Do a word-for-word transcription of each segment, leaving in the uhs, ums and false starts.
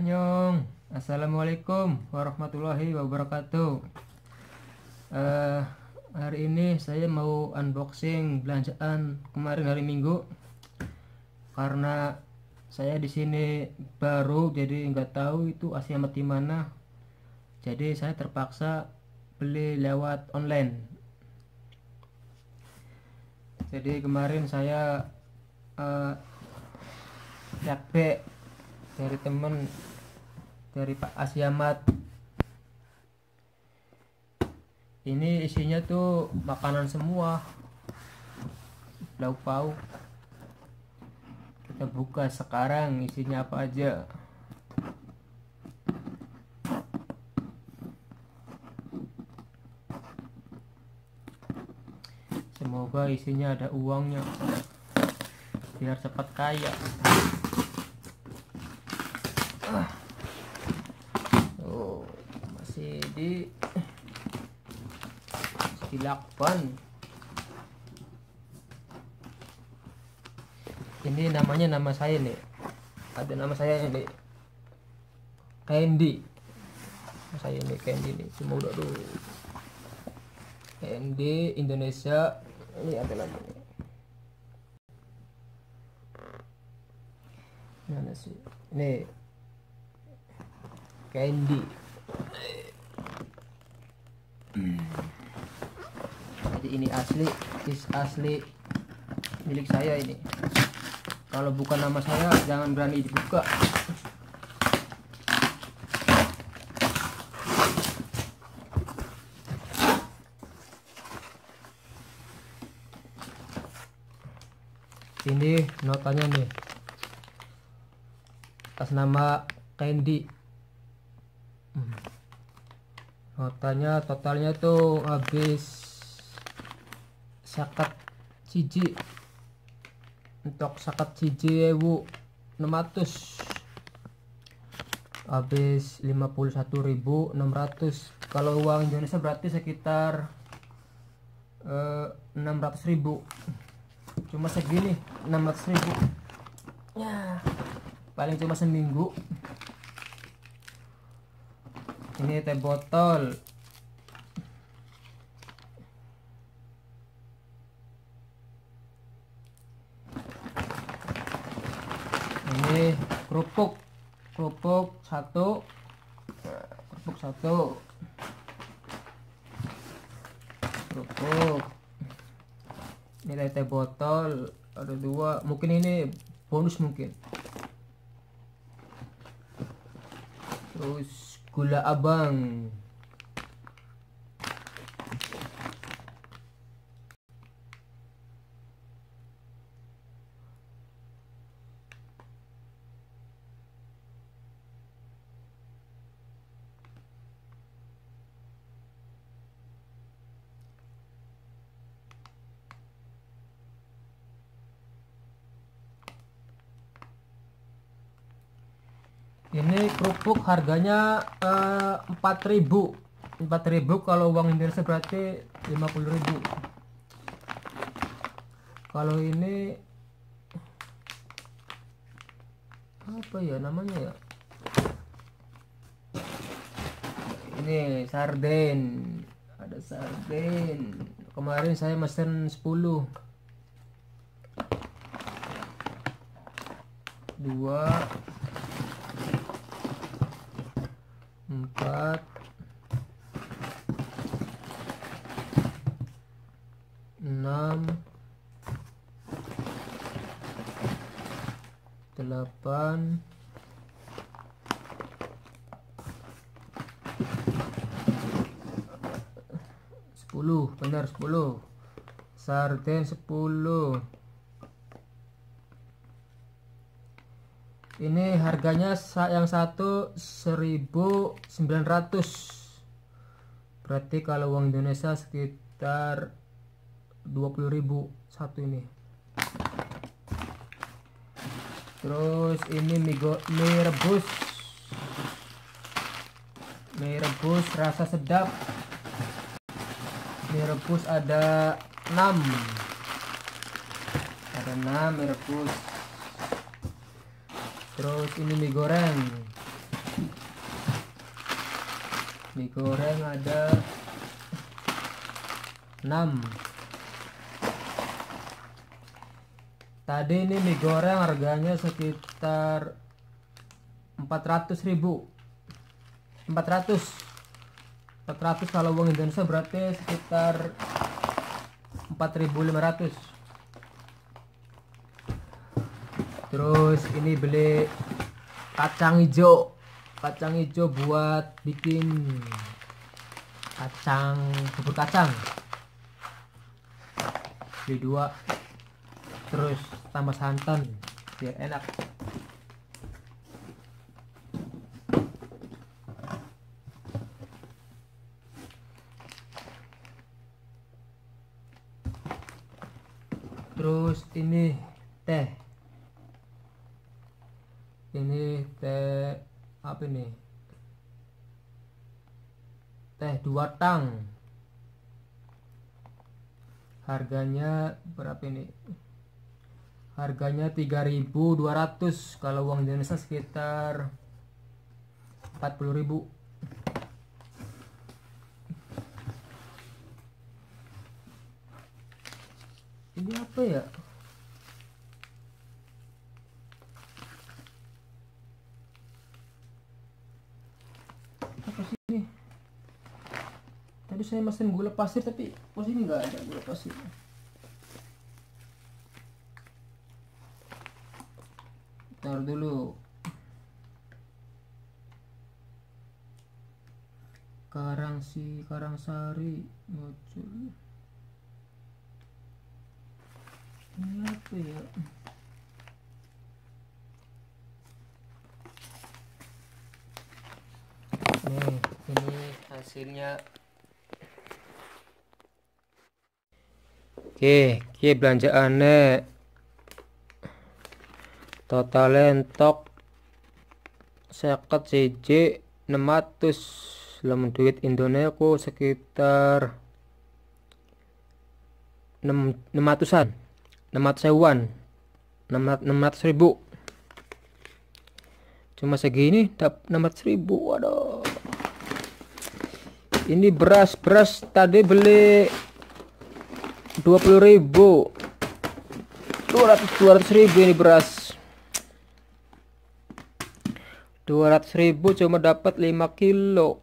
Annyeong. Assalamualaikum warahmatullahi wabarakatuh. uh, Hari ini saya mau unboxing belanjaan kemarin hari Minggu. Karena saya di sini baru, jadi nggak tahu itu Asiamat di mana. Jadi saya terpaksa beli lewat online. Jadi kemarin saya uh, capek dari temen dari Pak Asiamat. Ini isinya tuh makanan semua, lauk pauk. Kita buka sekarang isinya apa aja. Semoga isinya ada uangnya biar cepat kaya. Oh, masih di dilakban. Ini namanya nama saya nih. Ada nama saya ini Candy. Saya ini Candy nih. Semua udah dulu. Candy Indonesia. Ini ada namanya. Mana sih? Ini Candy. Jadi ini asli, is asli milik saya ini. Kalau bukan nama saya jangan berani dibuka. Ini notanya nih, atas nama Candy. hmm. Notanya totalnya tuh habis sakat siji. Untuk sakat siji ewu enam ratus, habis lima puluh satu ribu enam ratus. Kalau uang Indonesia berarti sekitar eh, enam ratus ribu. Cuma segini enam ratus ribu ya, paling cuma seminggu. Ini teh botol. Ini kerupuk, kerupuk satu, kerupuk satu, kerupuk. Ini teh botol ada dua, mungkin ini bonus mungkin. Terus gula abang. Ini kerupuk harganya eh, empat ribu. empat ribu kalau uang Indonesia berarti lima puluh ribu. Kalau ini apa ya namanya ya? Ini sarden. Ada sarden. Kemarin saya mesen sepuluh. Dua, empat, enam, delapan, sepuluh. Benar sepuluh. Sarden sepuluh. Ini harganya yang satu seribu sembilan ratus. Berarti kalau uang Indonesia sekitar dua puluh ribu satu ini. Terus ini mie, mie rebus. Mie rebus rasa sedap. Mie rebus ada enam. Ada enam mie rebus. Terus ini mie goreng. Mie goreng ada enam. Tadi ini mie goreng harganya sekitar empat ratus ribu. empat ratus. empat ratus kalau uang Indonesia berarti sekitar empat ribu lima ratus. Terus ini beli kacang hijau. Kacang hijau buat bikin kacang bubur kacang. Beli dua. Terus tambah santan biar enak. Terus ini teh. Ini teh apa ini? Teh dua tang. Harganya berapa ini? Harganya tiga ribu dua ratus, kalau uang Indonesia sekitar empat puluh ribu. Ini apa ya? Apa sih ini? Tadi saya mesen gula pasir tapi pas ini nggak ada gula pasir. Ntar dulu. Karangsi, Karangsari muncul. Ini apa ya? Nih, ini hasilnya. Oke, oke belanjaannya. Total entok seket siji enam ratus, lamun duit Indonesia ku sekitar enam ratusan, enam ratus ribuan, enam ratus ribu. Cuma segini dapat enam ratus ribu. Waduh. Ini beras beras tadi beli dua puluh ribu, dua ratus ribu ini beras. dua ratus ribu cuma dapat lima kilo.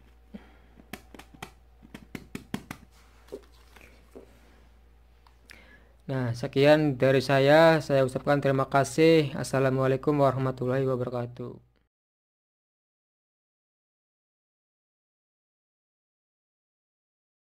Nah, sekian dari saya. Saya ucapkan terima kasih. Assalamualaikum warahmatullahi wabarakatuh.